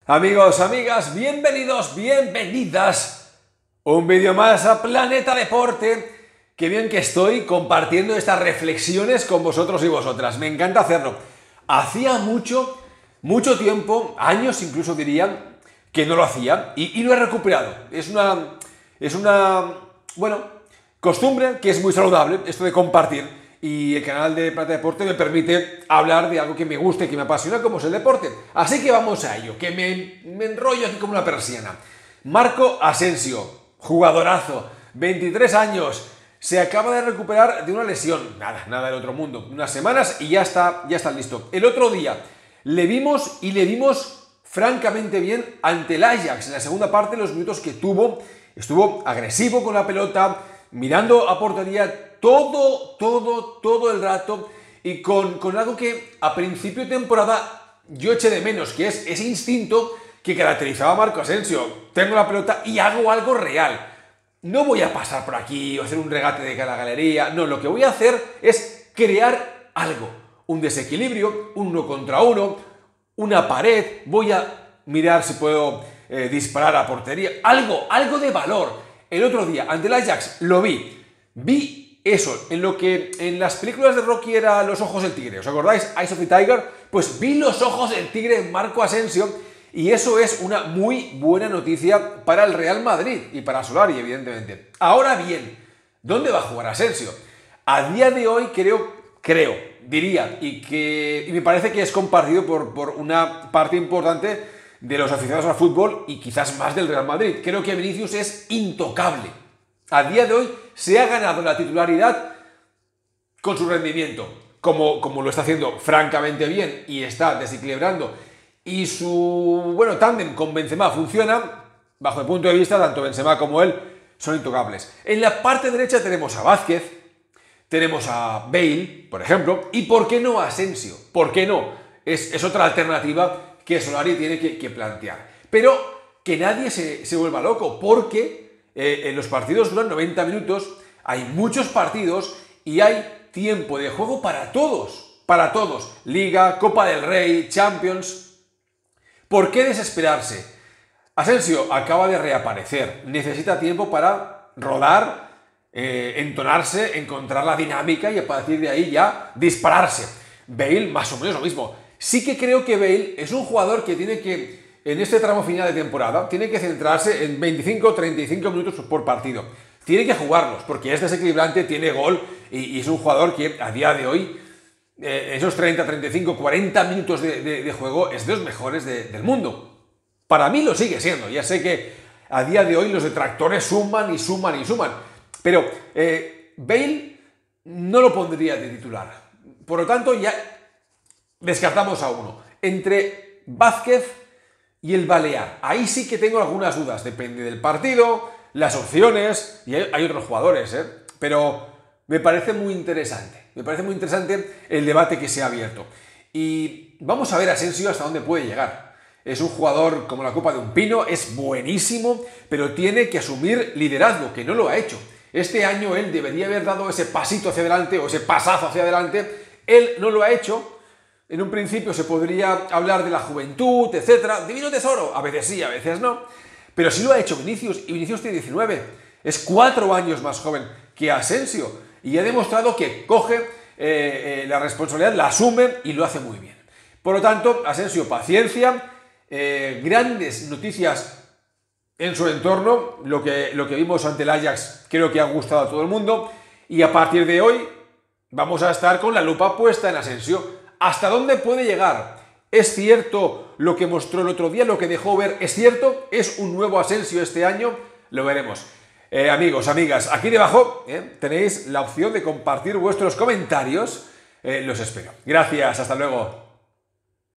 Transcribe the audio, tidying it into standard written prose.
Amigos, amigas, bienvenidos, bienvenidas. Un vídeo más a Planeta Deporte. Qué bien que estoy compartiendo estas reflexiones con vosotros y vosotras. Me encanta hacerlo. Hacía mucho tiempo, años incluso diría, que no lo hacía y lo he recuperado. Es una costumbre que es muy saludable, esto de compartir. Y el canal de Planeta Deporte me permite hablar de algo que me guste, que me apasiona, como es el deporte. Así que vamos a ello, que me enrollo aquí como una persiana. Marco Asensio, jugadorazo, 23 años, se acaba de recuperar de una lesión. Nada del otro mundo. Unas semanas y ya está listo. El otro día le vimos francamente bien ante el Ajax. En la segunda parte, los minutos que tuvo, estuvo agresivo con la pelota, mirando a portería todo el rato y con algo que a principio de temporada yo eché de menos, que es ese instinto que caracterizaba a Marco Asensio. Tengo la pelota y hago algo real. No voy a pasar por aquí o hacer un regate de cara a la galería. No, lo que voy a hacer es crear algo. Un desequilibrio, un 1 contra 1, una pared. Voy a mirar si puedo disparar a portería. Algo de valor. El otro día, ante el Ajax, lo vi eso, en lo que en las películas de Rocky era los ojos del tigre. ¿Os acordáis? Eyes of the Tiger. Pues vi los ojos del tigre en Marco Asensio y eso es una muy buena noticia para el Real Madrid y para Solari, evidentemente. Ahora bien, ¿dónde va a jugar Asensio? A día de hoy diría, y me parece que es compartido por una parte importante de los aficionados al fútbol y quizás más del Real Madrid. Creo que Vinicius es intocable. A día de hoy se ha ganado la titularidad con su rendimiento, como lo está haciendo francamente bien y está desequilibrando. Y su tándem con Benzema funciona. Bajo el punto de vista, tanto Benzema como él son intocables. En la parte derecha tenemos a Vázquez, tenemos a Bale, por ejemplo, y ¿por qué no a Asensio? ¿Por qué no? Es otra alternativa que Solari tiene que plantear. Pero que nadie se vuelva loco, porque en los partidos duran 90 minutos, hay muchos partidos y hay tiempo de juego para todos. Liga, Copa del Rey, Champions. ¿Por qué desesperarse? Asensio acaba de reaparecer, necesita tiempo para rodar, entonarse, encontrar la dinámica y a partir de ahí ya dispararse. Bale, más o menos lo mismo. Sí que creo que Bale es un jugador que tiene que, en este tramo final de temporada, tiene que centrarse en 25-35 minutos por partido. Tiene que jugarlos, porque es desequilibrante, tiene gol y es un jugador que a día de hoy, esos 30, 35, 40 minutos de juego, es de los mejores del mundo. Para mí lo sigue siendo. Ya sé que a día de hoy los detractores suman. Pero Bale no lo pondría de titular. Por lo tanto, ya descartamos a uno. Entre Vázquez y el Balear. Ahí sí que tengo algunas dudas. Depende del partido, las opciones, y hay otros jugadores, pero me parece muy interesante. Me parece muy interesante el debate que se ha abierto. Y vamos a ver a Asensio hasta dónde puede llegar. Es un jugador como la copa de un pino, es buenísimo, pero tiene que asumir liderazgo, que no lo ha hecho. Este año él debería haber dado ese pasito hacia adelante o ese pasazo hacia adelante. Él no lo ha hecho. En un principio se podría hablar de la juventud, etcétera. Divino tesoro, a veces sí, a veces no. Pero sí lo ha hecho Vinicius, y Vinicius tiene 19. Es 4 años más joven que Asensio. Y ha demostrado que coge la responsabilidad, la asume y lo hace muy bien. Por lo tanto, Asensio, paciencia, grandes noticias en su entorno. Lo que vimos ante el Ajax creo que ha gustado a todo el mundo. Y a partir de hoy vamos a estar con la lupa puesta en Asensio. ¿Hasta dónde puede llegar? ¿Es cierto lo que mostró el otro día, lo que dejó ver? ¿Es cierto? ¿Es un nuevo Asensio este año? Lo veremos. Amigos, amigas, aquí debajo tenéis la opción de compartir vuestros comentarios. Los espero. Gracias, hasta luego.